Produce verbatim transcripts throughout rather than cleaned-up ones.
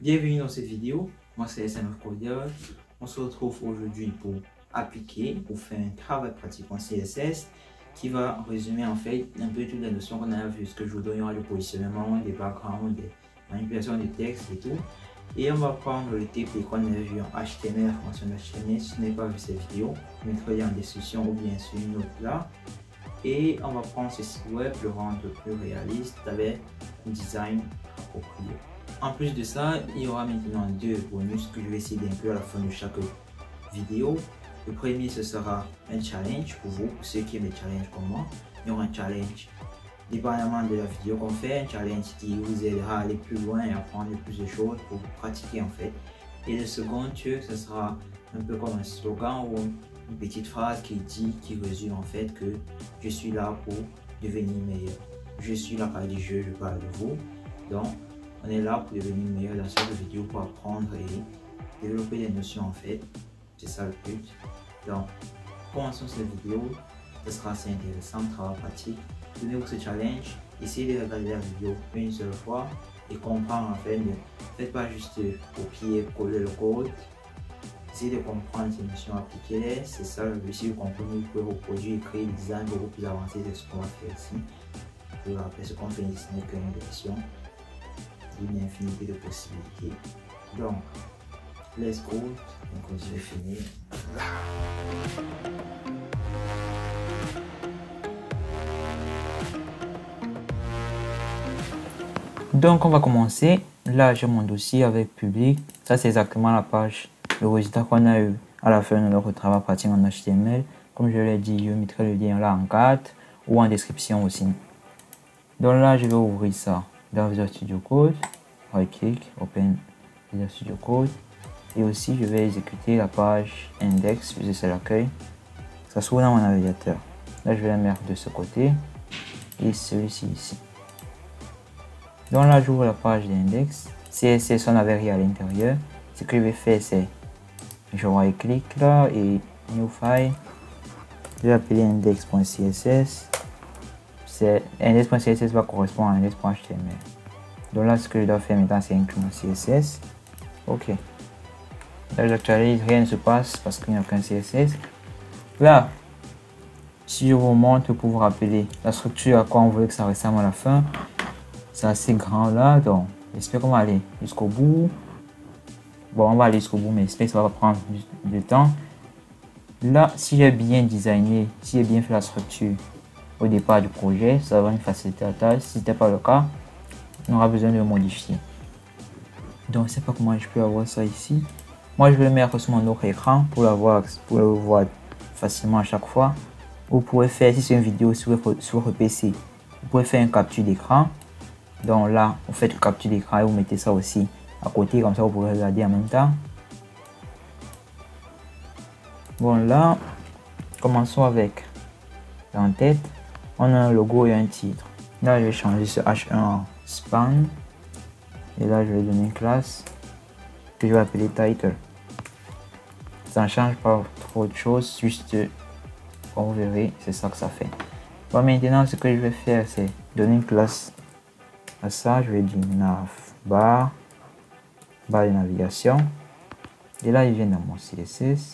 Bienvenue dans cette vidéo, moi c'est S M F Cordial. On se retrouve aujourd'hui pour appliquer, pour faire un travail pratique en C S S qui va résumer en fait un peu toutes les notions qu'on a vues, ce que je vous donne, il y aura le positionnement, des backgrounds, des manipulations de texte et tout. Et on va prendre le T P qu'on a vu en H T M L, formation H T M L. Si tu n'as pas vu cette vidéo, je mettrai en description ou bien sur une autre là. Et on va prendre ce site web, le rendre plus réaliste avec un design approprié. En plus de ça, il y aura maintenant deux bonus que je vais essayer d'inclure à la fin de chaque vidéo. Le premier, ce sera un challenge pour vous, pour ceux qui aiment les challenges comme moi. Il y aura un challenge dépendamment de la vidéo qu'on fait, un challenge qui vous aidera à aller plus loin et apprendre plus de choses pour pratiquer en fait. Et le second truc, ce sera un peu comme un slogan ou une petite phrase qui dit, qui résume en fait que je suis là pour devenir meilleur. Je suis là par du jeu, je parle de vous. Donc, on est là pour devenir meilleur dans cette vidéo pour apprendre et développer des notions en fait. C'est ça le but. Donc, commençons cette vidéo. Ce sera assez intéressant, travail pratique. Donnez-vous ce challenge. Essayez de regarder la vidéo une seule fois et comprendre en fait. Ne faites pas juste copier, coller le code. Essayez de comprendre ces notions, appliquez-les. C'est ça le but. Si vous comprenez, vous pouvez reproduire et créer des designs beaucoup plus avancés de ce qu'on va faire ici. Je vous rappelle, ce qu'on fait ici n'est qu'une version. Une infinité de possibilités. Donc, let's go. Donc, je vais finir. Donc, on va commencer. Là, j'ai mon dossier avec public. Ça, c'est exactement la page, le résultat qu'on a eu à la fin de notre travail pratique en H T M L. Comme je l'ai dit, je mettrai le lien là en quatre ou en description aussi. Donc là, je vais ouvrir ça dans Visual Studio Code. Right-click, Open Visual Studio Code. Et aussi, je vais exécuter la page index, puisque c'est l'accueil. Ça s'ouvre dans mon navigateur. Là, je vais la mettre de ce côté et celui-ci ici. Donc là, j'ouvre la page d'index. C S S, on n'avait rien à l'intérieur. Ce que je vais faire, c'est je right-click là et New File. Je vais appeler index.css. Index.css va correspondre à index.html. Donc là, ce que je dois faire maintenant, c'est inclure mon C S S. Ok. Là, j'actualise, rien ne se passe parce qu'il n'y a aucun C S S. Là, si je vous montre pour vous rappeler la structure à quoi on voulait que ça ressemble à la fin, c'est assez grand là. Donc, j'espère qu'on va aller jusqu'au bout. Bon, on va aller jusqu'au bout, mais j'espère que ça va prendre du, du temps. Là, si j'ai bien designé, si j'ai bien fait la structure au départ du projet, ça va nous faciliter la tâche. Si ce n'était pas le cas, on aura besoin de le modifier. Donc, je ne sais pas comment je peux avoir ça ici. Moi, je vais le mettre sur mon autre écran pour, l'avoir, pour le voir facilement à chaque fois. Vous pouvez faire, si c'est une vidéo sur votre, sur votre P C, vous pouvez faire une capture d'écran. Donc là, vous faites une capture d'écran et vous mettez ça aussi à côté, comme ça vous pourrez regarder en même temps. Bon, là, commençons avec l'entête. On a un logo et un titre. Là, je vais changer ce H un en span. Et là, je vais donner une classe que je vais appeler title. Ça ne change pas trop de choses, juste comme vous verrez, c'est ça que ça fait. Bon, maintenant, ce que je vais faire, c'est donner une classe à ça. Je vais dire nav bar, barre de navigation. Et là, il vient dans mon C S S.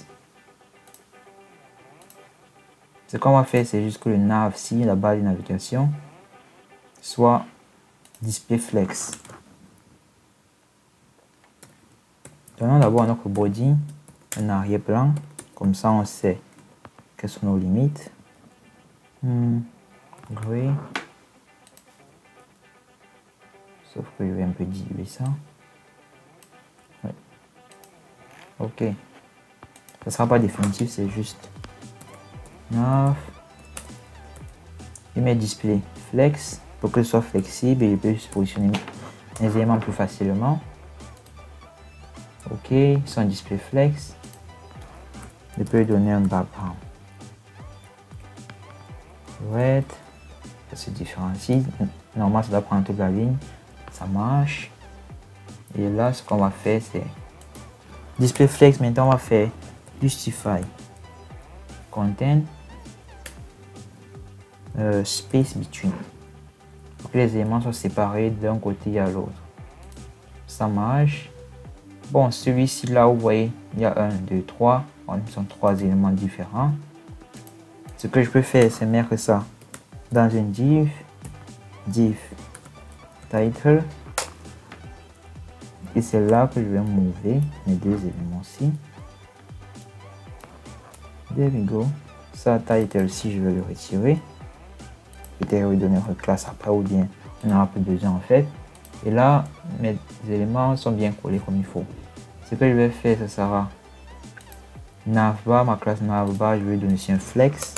Ce qu'on va faire, c'est juste que le nav, si la barre de navigation, soit display flex. Donnons d'abord à notre body un arrière-plan, comme ça on sait quelles sont nos limites. Hmm, gray. Sauf que je vais un peu diluer ça. Ouais. Ok. Ça ne sera pas définitif, c'est juste nav. Je mets display flex pour que ce soit flexible et je peux se positionner les éléments plus facilement. Ok, sans display flex, je peux donner un background red, ça se différencie. Normalement, ça doit prendre toute la ligne, ça marche. Et là, ce qu'on va faire, c'est display flex. Maintenant, on va faire justify content euh, space between pour que les éléments soient séparés d'un côté à l'autre. Ça marche. Bon, celui-ci là, vous voyez, il y a un, deux, trois. Bon, ils sont trois éléments différents. Ce que je peux faire, c'est mettre ça dans une div, div title. Et c'est là que je vais mouver mes deux éléments-ci. There we go. Ça, title, si je veux le retirer, peut-être lui donner une classe après ou bien on aura plus besoin en fait. Et là, mes éléments sont bien collés comme il faut. Ce que je vais faire, ce sera navbar, ma classe navbar, je vais donner ici un flex.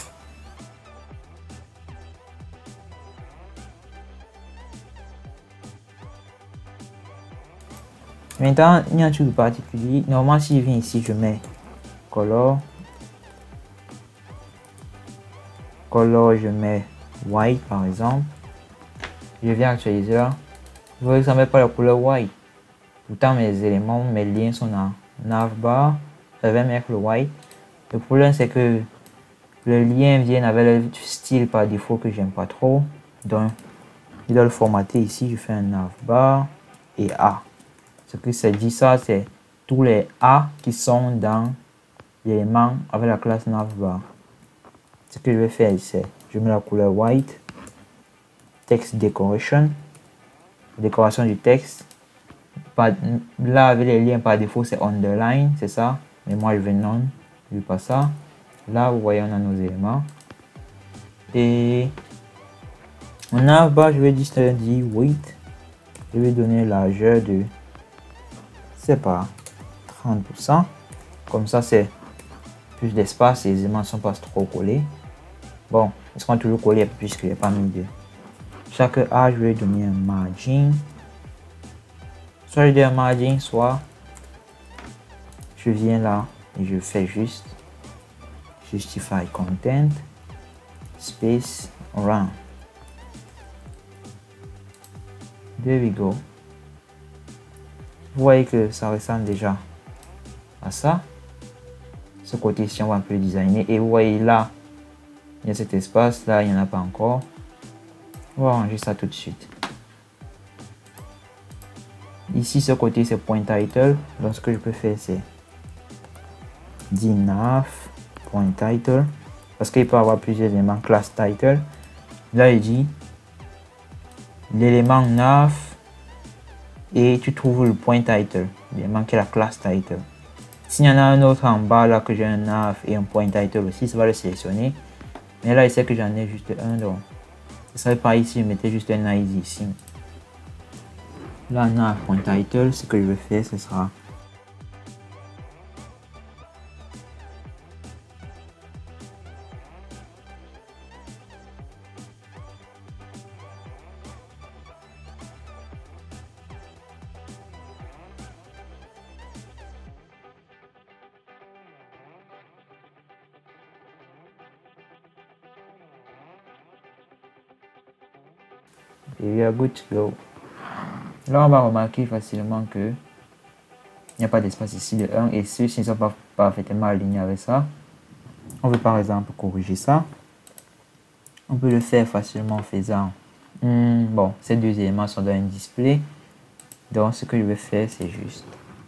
Maintenant, il y a un truc particulier. Normalement, si je viens ici, je mets color. Color, je mets white par exemple. Je viens actualiser là. Vous voyez que ça ne met pas la couleur white. Pourtant, mes éléments, mes liens sont en navbar. Je vais mettre le white. Le problème, c'est que le lien vient avec le style par défaut que j'aime pas trop. Donc, je dois le formater ici. Je fais un navbar et A. Ce que ça dit, ça, c'est tous les A qui sont dans l'élément avec la classe navbar. Ce que je vais faire, c'est je mets la couleur white, text decoration, décoration du texte. Par, là, avec les liens par défaut, c'est underline, c'est ça. Mais moi, je vais non, je vais pas ça. Là, vous voyez, on a nos éléments. Et en navbar, je vais dire width. Je vais donner largeur de, c'est pas trente pour cent. Comme ça, c'est plus d'espace et les éléments ne sont pas trop collés. Bon, ils seront toujours collés puisqu'il n'y a pas mis de. Chaque A, je vais donner un margin. Soit je dis un margin, soit je viens là et je fais juste justify content space round. There we go. Vous voyez que ça ressemble déjà à ça. Ce côté-ci, on va un peu le designer. Et vous voyez là, il y a cet espace. Là, il n'y en a pas encore. On va ranger ça tout de suite. Ici, ce côté, c'est point title. Donc, ce que je peux faire, c'est dire nav point title. Parce qu'il peut y avoir plusieurs éléments class title. Là, il dit l'élément nav et tu trouves le point title. L'élément qui est la class title. S'il y en a un autre en bas, là, que j'ai un nav et un point title aussi, ça va le sélectionner. Mais là, il sait que j'en ai juste un. Donc, ce serait pas ici, je mettais juste un I D ici. Là, nav.title, ce que je vais faire, ce sera et we are good to go. Là, on va remarquer facilement que il n'y a pas d'espace ici de un et ceux-ci ne sont pas parfaitement alignés avec ça. On veut par exemple corriger ça. On peut le faire facilement en faisant hmm, bon, ces deux éléments sont dans un display. Donc, ce que je vais faire, c'est juste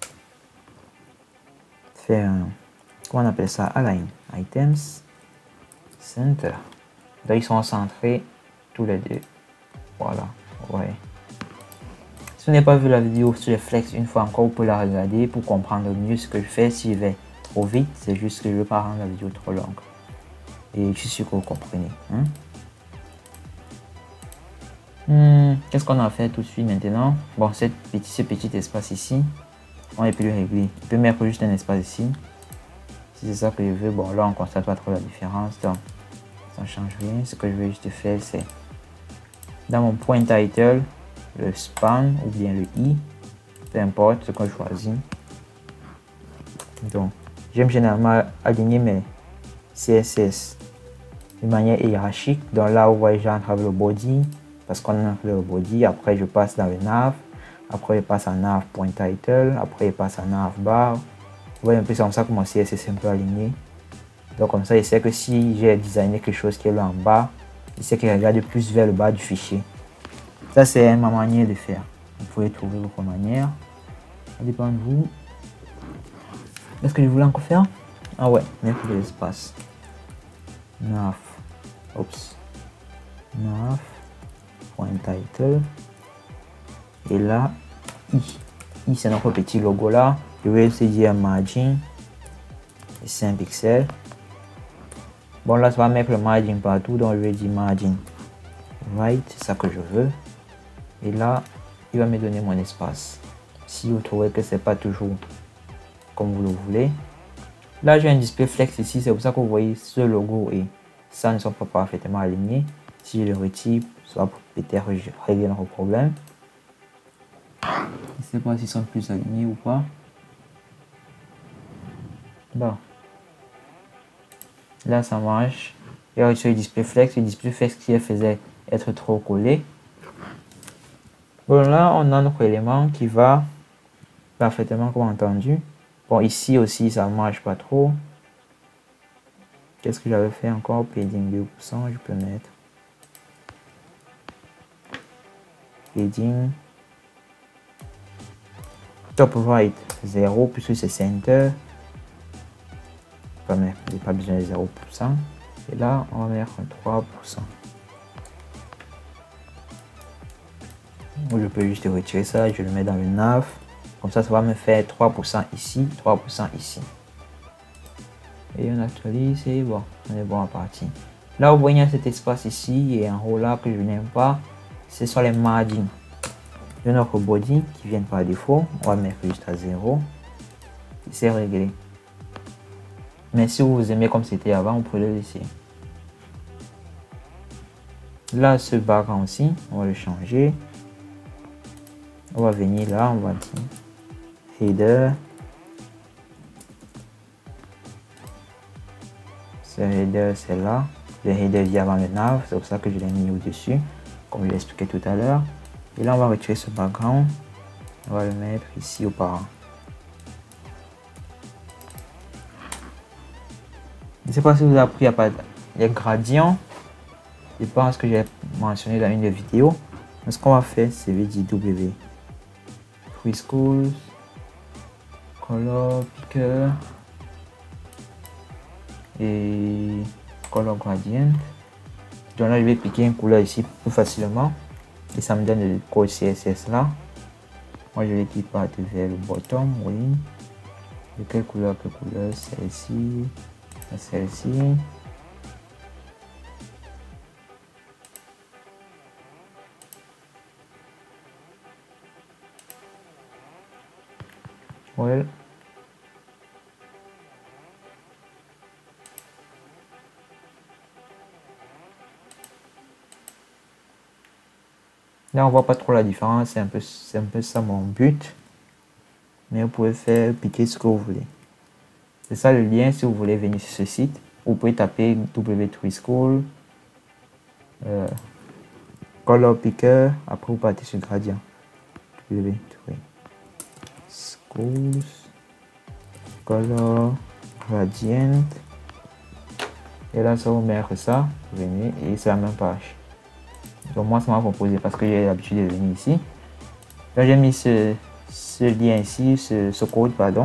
faire un, comment on appelle ça, align items center. Donc, ils sont centrés tous les deux. Voilà, ouais. Si vous n'avez pas vu la vidéo sur les flex une fois encore, vous pouvez la regarder pour comprendre mieux ce que je fais. Si je vais trop vite, c'est juste que je ne veux pas rendre la vidéo trop longue. Et je suis sûr que vous comprenez. Hein? Hmm, Qu'est-ce qu'on a fait tout de suite maintenant? Bon, cette petit, ce petit espace ici, on peut le régler. Je peux mettre juste un espace ici. Si c'est ça que je veux, bon là on ne constate pas trop la différence. Donc, ça ne change rien. Ce que je vais juste faire, c'est dans mon point title, le span ou bien le i, peu importe ce qu'on choisit. Donc, j'aime généralement aligner mes C S S de manière hiérarchique. Donc là, vous voyez, j'entre avec le body, parce qu'on a le body. Après, je passe dans le nav. Après, je passe à nav.title. Après, je passe à navbar. Vous voyez un peu, c'est comme ça que mon C S S est un peu aligné. Donc, comme ça, il sait que si j'ai designé quelque chose qui est là en bas, il sait qu'il regarde plus vers le bas du fichier. Ça, c'est ma manière de faire. Vous pouvez trouver votre manière. Ça dépend de vous. Qu'est-ce que je voulais encore faire? Ah ouais, mettre de l'espace. Nav. Oups. Nav. Point title. Et là, I. I, c'est notre petit logo là. Je vais aussi dire margin. Et cinq pixels. Bon, là, ça va mettre le margin partout. Donc, je vais dire margin right. C'est ça que je veux. Et là, il va me donner mon espace. Si vous trouvez que c'est pas toujours comme vous le voulez. Là, j'ai un display flex ici. C'est pour ça que vous voyez ce logo et ça ne sont pas parfaitement alignés. Si je le retire, ça va peut-être régler notre problème. Je ne sais pas s'ils sont plus alignés ou pas. Bon. Là, ça marche. Et retiré le display flex. Le display flex qui faisait être trop collé. Bon, là, on a notre élément qui va parfaitement comme entendu. Bon, ici aussi, ça ne marche pas trop. Qu'est-ce que j'avais fait encore? Padding deux pour cent, je peux mettre. Padding. Top right, zéro, puisque c'est center. On va mettre, il n'y a pas besoin de zéro pour cent. Et là, on va mettre trois pour cent. Je peux juste retirer ça, je le mets dans le nav. Comme ça, ça va me faire trois pour cent ici, trois pour cent ici. Et on actualise et bon, on est bon à partir. Là, vous voyez cet espace ici et en haut là que je n'aime pas, ce sont les margins de notre body qui viennent par défaut. On va mettre juste à zéro. C'est réglé. Mais si vous aimez comme c'était avant, vous pouvez le laisser. Là, ce background aussi, on va le changer. On va venir là, on va dire header. Ce header, c'est là. Le header vient avant le nav, c'est pour ça que je l'ai mis au-dessus, comme je l'ai expliqué tout à l'heure. Et là, on va retirer ce background. On va le mettre ici auparavant. Je ne sais pas si vous avez appris à parler des gradients. Je pense que j'ai mentionné dans une des vidéos. Mais ce qu'on va faire, c'est V D W. Free Schools. Color Picker. Et Color Gradient. Donc là, je vais piquer une couleur ici plus facilement. Et ça me donne le code C S S là. Moi, je vais dire partir vers le bottom, oui. De quelle couleur, quelle couleur? Celle-ci. Celle-ci. Well. Là, on voit pas trop la différence. C'est un peu, c'est un peu ça mon but. Mais vous pouvez faire piquer ce que vous voulez. C'est ça le lien si vous voulez venir sur ce site. Vous pouvez taper W trois School, euh, Color Picker, après vous partez sur Gradient. W trois Schools, Color Gradient. Et là, ça vous mettre ça, vous venez et c'est la même page. Donc moi, ça m'a proposé parce que j'ai l'habitude de venir ici. Là, j'ai mis ce, ce lien ici, ce, ce code, pardon.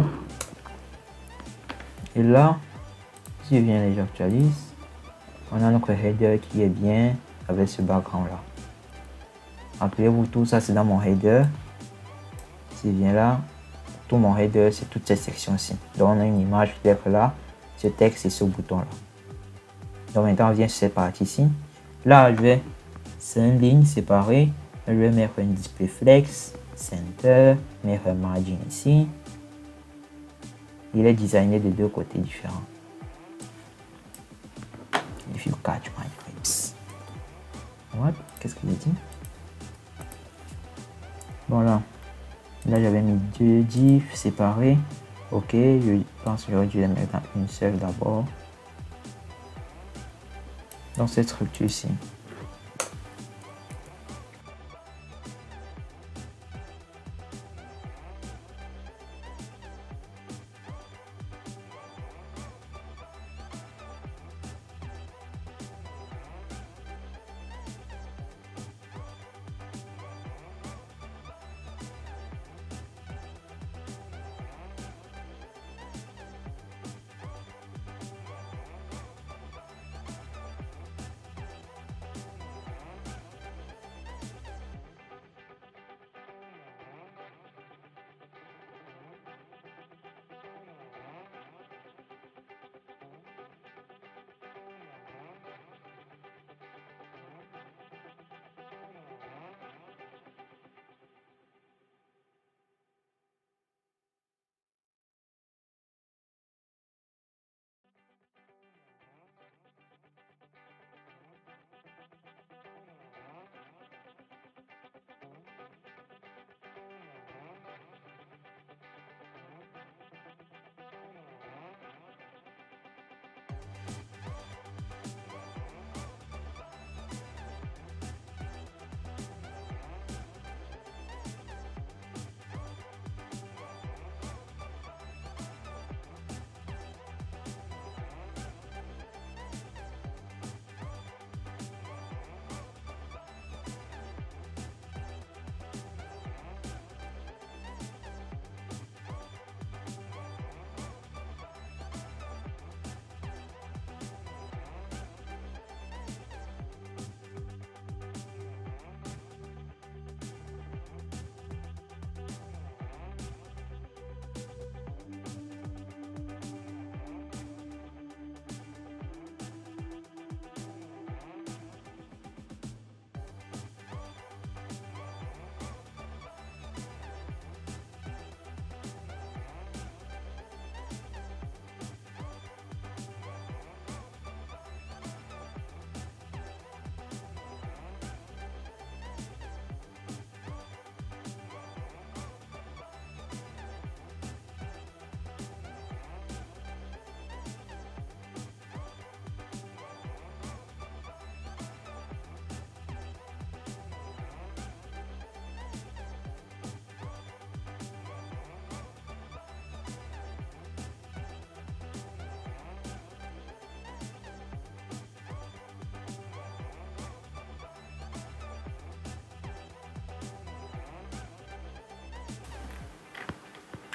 Et là, si je viens et j'actualise, on a notre header qui est bien avec ce background là. Rappelez-vous, tout ça c'est dans mon header. Si je viens là, tout mon header c'est toute cette section-ci. Donc on a une image qui peut être là, ce texte et ce bouton là. Donc maintenant on vient sur cette partie-ci. Là je vais, c'est une ligne séparée. Je vais mettre un display flex, center, mettre un margin ici. Il est designé de deux côtés différents. If you catch my grips. What? Qu'est-ce qu'il a dit? Bon là, là j'avais mis deux diffs séparés. Ok, je pense que j'aurais dû les mettre dans une seule d'abord. Dans cette structure-ci.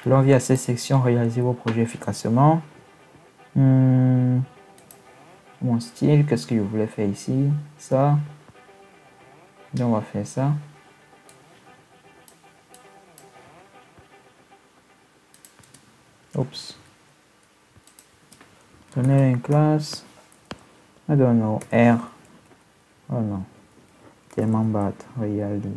Allons via cette section, réaliser vos projets efficacement. Hmm. Mon style, qu'est-ce que je voulais faire ici? Ça. Donc on va faire ça. Oups. Donner une classe. I don't know. R. Oh non. Tellement bad. Réaliser.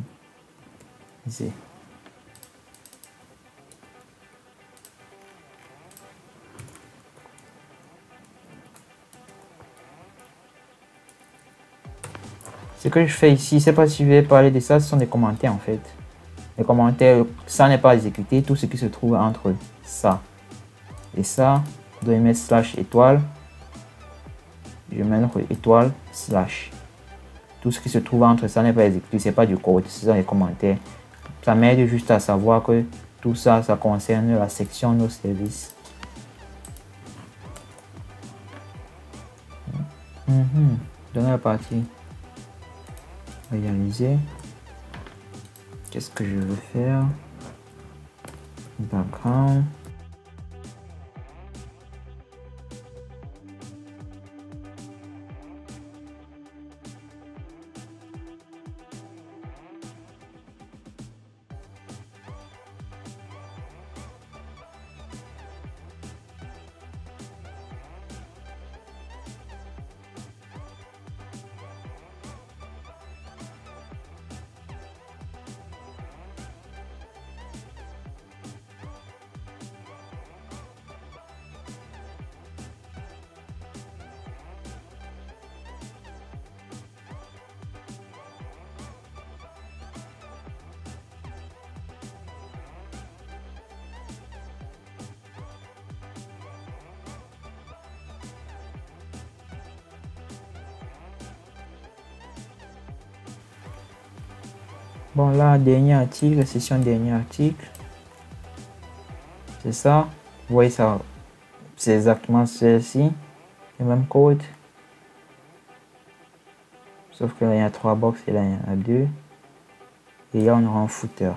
Ce que je fais ici, c'est pas si je vais parler de ça, ce sont des commentaires en fait. Les commentaires, ça n'est pas exécuté, tout ce qui se trouve entre ça et ça, je dois mettre slash étoile. Je mets notre étoile slash. Tout ce qui se trouve entre ça n'est pas exécuté, c'est pas du code, ce sont les commentaires. Ça m'aide juste à savoir que tout ça, ça concerne la section nos services. Mm-hmm. Dans la partie réaliser, qu'est-ce que je veux faire? Background. Bon, là, dernier article, session dernier article. C'est ça. Vous voyez ça, c'est exactement ceci. Le même code. Sauf que là, il y a trois box et là, il y en a deux. Et là, on aura un footer.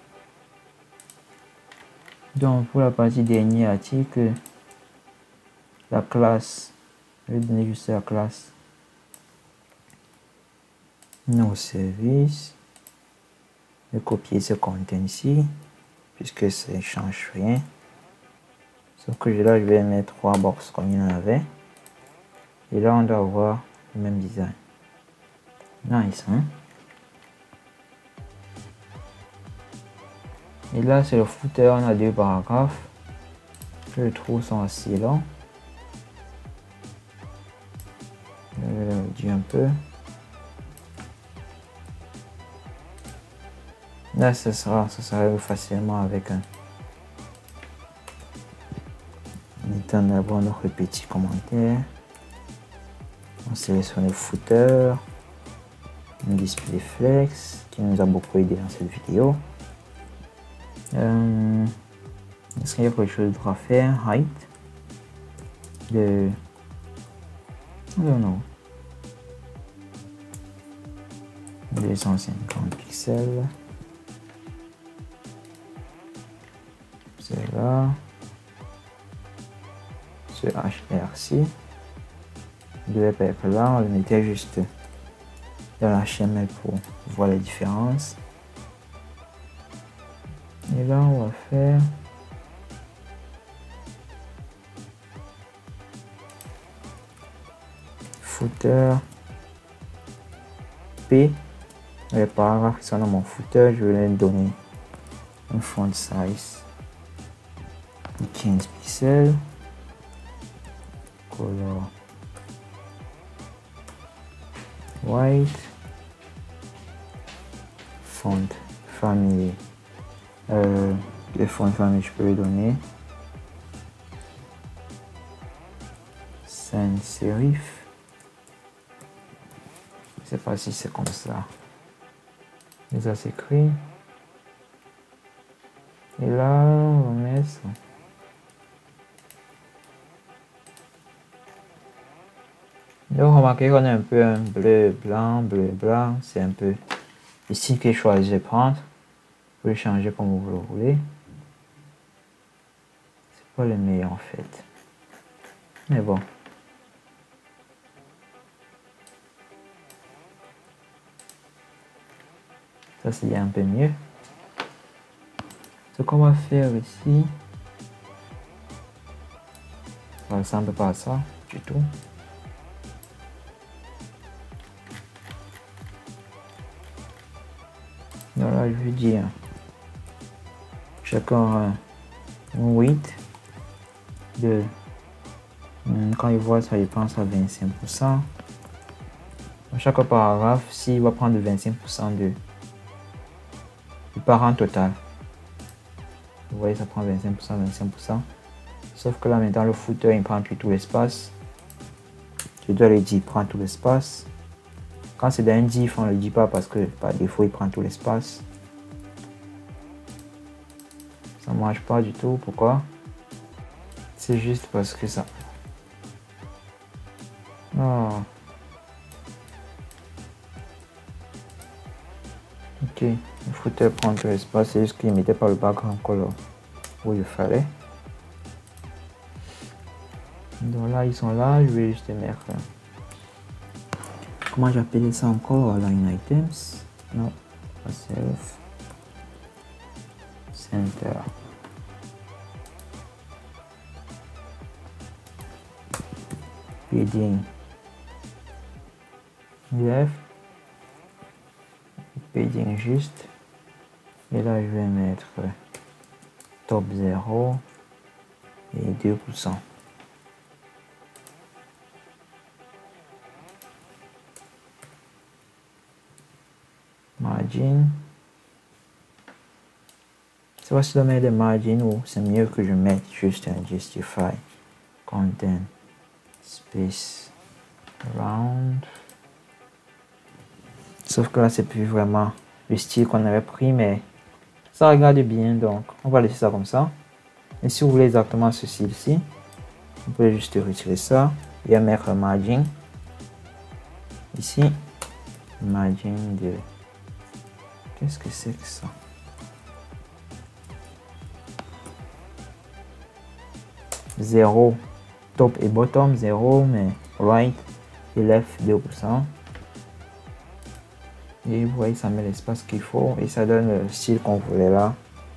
Donc, pour la partie dernier article, la classe, je vais donner juste la classe. Nos services. Je vais copier ce contenu ici, puisque ça ne change rien. Sauf que là, je vais mettre trois box comme il y en avait. Et là, on doit avoir le même design. Nice, hein? Et là, c'est le footer, on a deux paragraphes. Je trouve sont assez longs. Je vais le réduire un peu. Là, ce sera, ça sera facilement avec un. Mettant d'abord notre petit commentaire. On sélectionne le footer. Un display flex qui nous a beaucoup aidé dans cette vidéo. Euh, Est-ce qu'il y a quelque chose d'autre à faire? Height de. Non, non. deux cent cinquante pixels. C'est là. Ce H R C. Devait pas être là, on le mettait juste dans la H T M L pour voir la différence. Et là, on va faire footer P. Les paragraphes qui sont dans mon footer, je vais les donner un font size de quinze pixels. Color white. Font family. Euh, les fonts famille, je peux les donner sans serif. Je sais pas si c'est comme ça. Mais ça s'écrit. Et là, on va mettre ça. Donc, remarquez qu'on a un peu un bleu, blanc, bleu, blanc. C'est un peu le style que je choisis de prendre. Vous pouvez changer comme vous le voulez. pas le meilleur en fait. Mais bon. Ça c'est un peu mieux. Ce qu'on va faire ici, ça ressemble pas à ça du tout. Donc là, je veux dire, chacun un huit de, quand il voit ça, il pense à vingt-cinq pour cent. Dans chaque paragraphe, s'il va prendre vingt-cinq pour cent de, du parent total. Vous voyez, ça prend vingt-cinq pour cent, vingt-cinq pour cent. Sauf que là, maintenant, le footer, il prend plus tout l'espace. Je dois le dire, il prend tout l'espace. Quand c'est dans un div, on ne le dit pas parce que par défaut, il prend tout l'espace. Ça ne marche pas du tout. Pourquoi? C'est juste parce que ça... Oh. Ok, le footer prend tout l'espace, c'est juste qu'il ne mettait pas le background color où il fallait. Donc là, ils sont là, je vais juste mettre... Comment j'appelais ça encore? Line items. Non, pas self. Center. Padding. Left. Padding juste. Et là, je vais mettre top zéro et deux pour cent. Margin. C'est facile de mettre des margins ou c'est mieux que je mette juste un justify content space round. Sauf que là c'est plus vraiment le style qu'on avait pris, mais ça regarde bien, donc on va laisser ça comme ça. Et si vous voulez exactement ce style-ci, vous pouvez juste retirer ça et mettre un margin ici, margin de... Qu'est-ce que c'est que ça? zéro, top et bottom, zéro, mais right et left, deux pour cent. Et vous voyez, ça met l'espace qu'il faut et ça donne le style qu'on voulait là.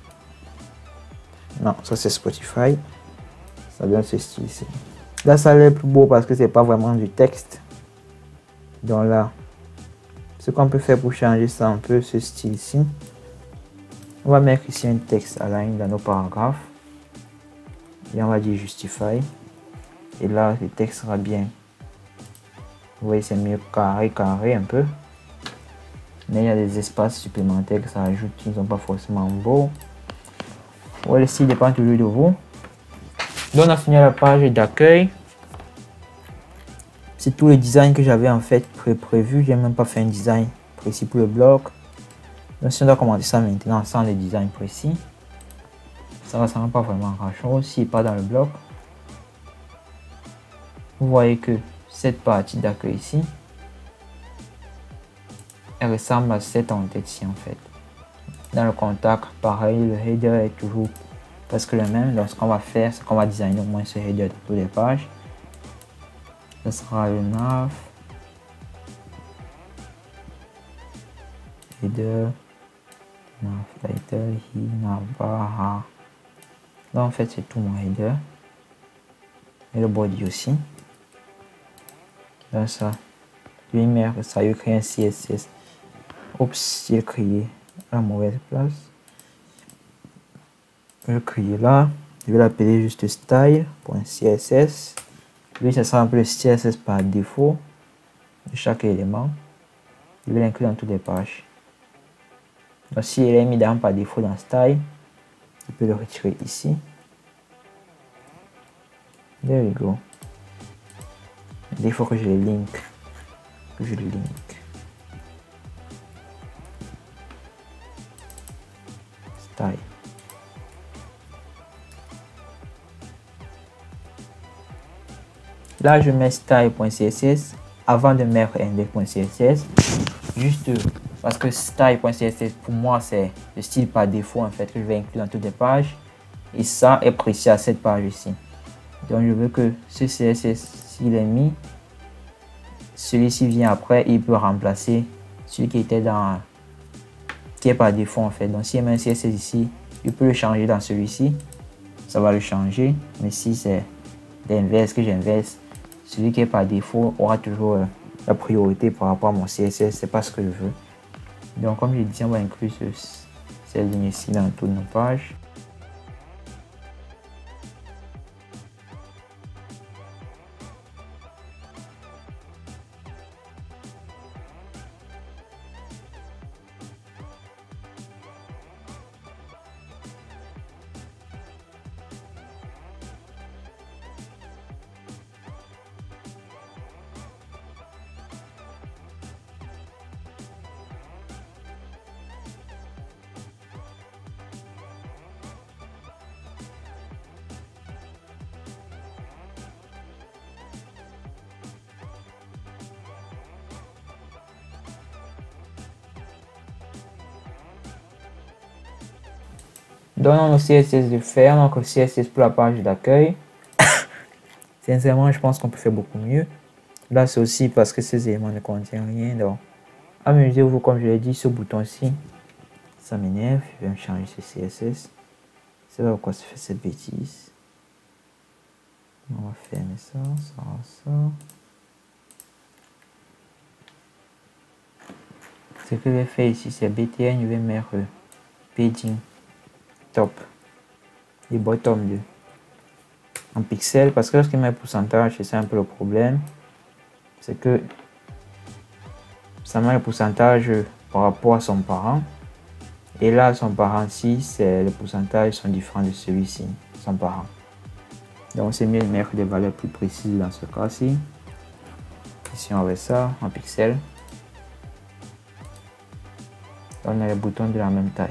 Non, ça c'est Spotify. Ça donne ce style-ci. Là, ça l'est plus beau parce que c'est pas vraiment du texte. Donc là, ce qu'on peut faire pour changer ça un peu, ce style-ci, on va mettre ici un texte align dans nos paragraphes et on va dire justify. Et là, le texte sera bien. Vous voyez, c'est mieux carré, carré un peu. Mais il y a des espaces supplémentaires que ça ajoute qui ne sont pas forcément beaux. Ouais, le style dépend toujours de vous. Donc, on a fini la page d'accueil. C'est tout le design que j'avais en fait pré prévu. J'ai même pas fait un design précis pour le blog. Donc si on doit commencer ça maintenant sans le design précis, ça ne ressemble pas vraiment à grand chose s'il n'est pas dans le blog. Vous voyez que cette partie d'accueil ici, elle ressemble à cette en tête ici en fait. Dans le contact, pareil, le header est toujours presque le même. Donc ce qu'on va faire, c'est qu'on va designer au moins ce header de toutes les pages. Ce sera le nav, header, nav title, he, nav bar. Là en fait c'est tout mon header et le body aussi. Là ça, lui mettre ça, il crée un C S S. Oups, j'ai créé à la mauvaise place. Je vais créer là, je vais l'appeler juste style.css. Lui, ça sera un peu le C S S par défaut de chaque élément. Je vais l'inclure dans toutes les pages. Donc, si il est mis dans par défaut dans style, je peux le retirer ici. There we go. Il faut que je le link. Que je le link. Style. Là, je mets style.css avant de mettre index.css. Juste parce que style.css pour moi, c'est le style par défaut en fait que je vais inclure dans toutes les pages. et ça est précis à cette page ici. Donc je veux que ce C S S, s'il est mis, celui-ci vient après, il peut remplacer celui qui était dans, qui est par défaut en fait. Donc si il met un C S S ici, il peut le changer dans celui-ci, ça va le changer. Mais si c'est l'inverse que j'inverse, celui qui est par défaut aura toujours euh, la priorité par rapport à mon C S S. C'est pas ce que je veux. Donc comme je dis, on va inclure ce, cette ligne ici dans toutes nos pages. Donnons le C S S de faire, donc le C S S pour la page d'accueil. Sincèrement, je pense qu'on peut faire beaucoup mieux. Là, c'est aussi parce que ces éléments ne contiennent rien. Donc, amusez-vous, comme je l'ai dit, ce bouton-ci, ça m'énerve. Je vais me changer ce C S S. C'est pas pourquoi ça fait cette bêtise. On va fermer ça, ça, ça. Ce que je vais faire ici, c'est B T N, je vais mettre padding top et bottom deux en pixels, parce que lorsqu'il met pourcentage, c'est un peu le problème, c'est que ça met le pourcentage par rapport à son parent, et là son parent ci, c'est les pourcentages sont différents de celui-ci, son parent. Donc c'est mieux de mettre des valeurs plus précises dans ce cas-ci. Ici on met ça en pixels. On a les boutons de la même taille.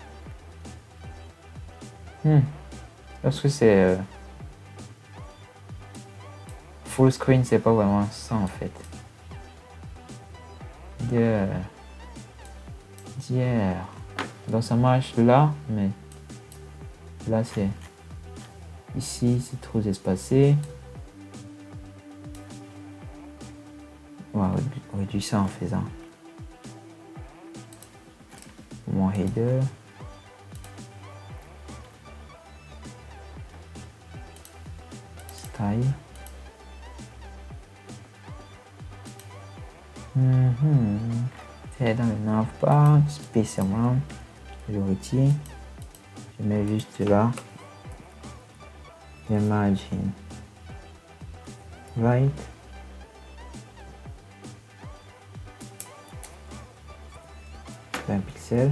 Hmm. Lorsque c'est euh, full screen, c'est pas vraiment ça en fait. Yeah. Yeah. Donc ça marche là, mais là c'est ici, c'est trop espacé. On va réduire ça en faisant mon header. Style. Mm-hmm. C'est dans le navbar, spécialement, je retire. Je mets juste là. Le margin right. vingt pixels.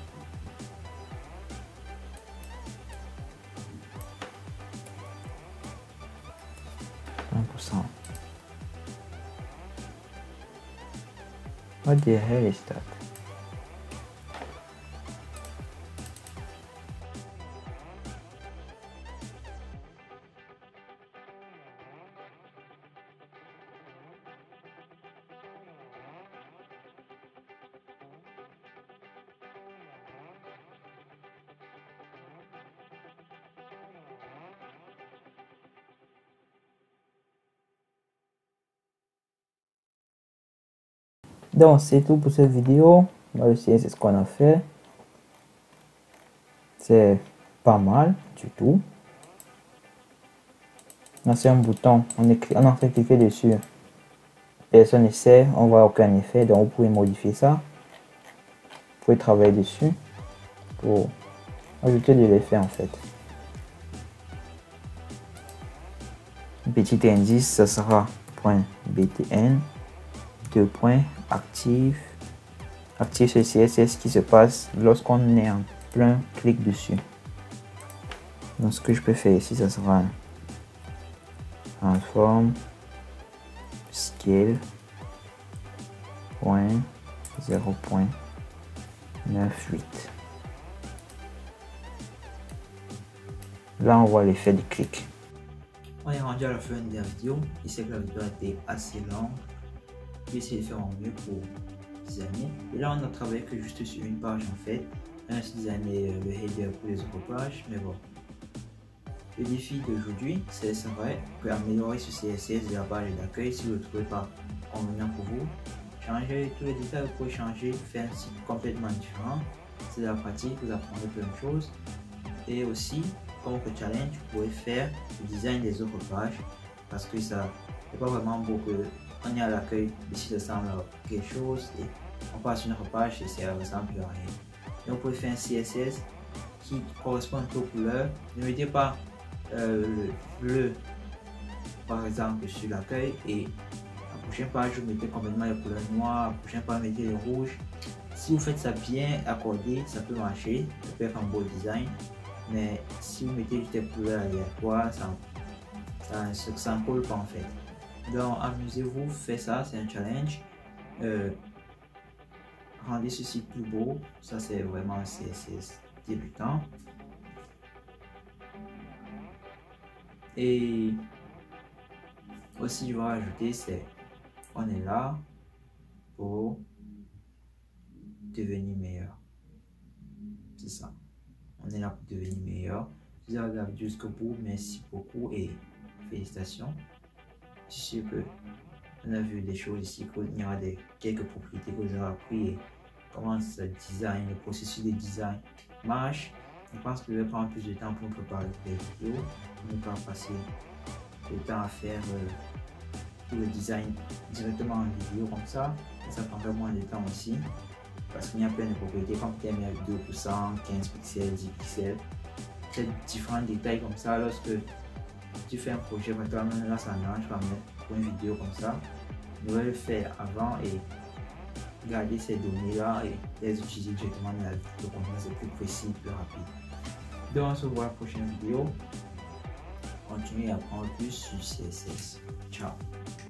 un pour cent. What the hell is that? Donc c'est tout pour cette vidéo. Dans le C S S, c'est ce qu'on a fait. C'est pas mal du tout. Là c'est un bouton, on, est, on a fait cliquer dessus. Personne ne sait, on voit aucun effet, donc vous pouvez modifier ça. Vous pouvez travailler dessus pour ajouter de l'effet en fait. Petit indice, ça sera .btn, deux points, active, active ce C S S qui se passe lorsqu'on est en plein clic dessus. Donc ce que je peux faire ici, ça sera transform scale point zéro point quatre-vingt-dix-huit. Là on voit l'effet du clic. On est rendu à la fin de la vidéo. Je sais que la vidéo a été assez longue. Je vais essayer de faire en mieux pour designer. Et là on a travaillé que juste sur une page en fait. On a designé le header pour les autres pages, mais bon, Le défi d'aujourd'hui, ce serait d'améliorer ce C S S de la page d'accueil si vous ne le trouvez pas convenient pour vous. Changer tous les détails, vous pouvez changer, faire un site complètement différent. C'est de la pratique, vous apprendrez plein de choses. Et aussi, comme autre challenge, vous pouvez faire le design des autres pages parce que ça n'est pas vraiment beau que on est à l'accueil, ici ça ressemble à quelque chose et on passe une autre page et ça ressemble à rien. Donc vous pouvez faire un C S S qui correspond aux couleurs. Ne mettez pas euh, le bleu par exemple sur l'accueil et la prochaine page vous mettez complètement les couleurs noires, la prochaine page vous mettez les rouges. Si vous faites ça bien accordé, ça peut marcher, ça peut être un beau design, mais si vous mettez juste des couleurs aléatoires, ça ça, ça, ça ne colle pas en fait. Donc amusez-vous, faites ça, c'est un challenge. Euh, rendez ceci plus beau, ça c'est vraiment un C S S débutant. Et aussi je vais rajouter, c'est on est là pour devenir meilleur. C'est ça, on est là pour devenir meilleur. Si vous avez regardé jusqu'au bout, merci beaucoup et félicitations. Je suis sûr que on a vu des choses ici, qu'il y aura des, quelques propriétés que vous avez appris et comment ça design, le processus de design marche. Je pense que je vais prendre plus de temps pour me préparer les vidéos, pour ne pas passer le temps à faire euh, tout le design directement en vidéo comme ça. Et ça prendra moins de temps aussi parce qu'il y a plein de propriétés comme T M L deux pour cent, quinze pixels, dix pixels. C'est différents détails comme ça. Lorsque tu fais un projet, maintenant là ça marche, je vais mettre une vidéo comme ça. Je vais le faire avant et garder ces données là et les utiliser directement dans la vidéo, comme ça c'est plus précis, plus rapide. Donc on se voit à la prochaine vidéo. Continuez à apprendre plus sur C S S. Ciao.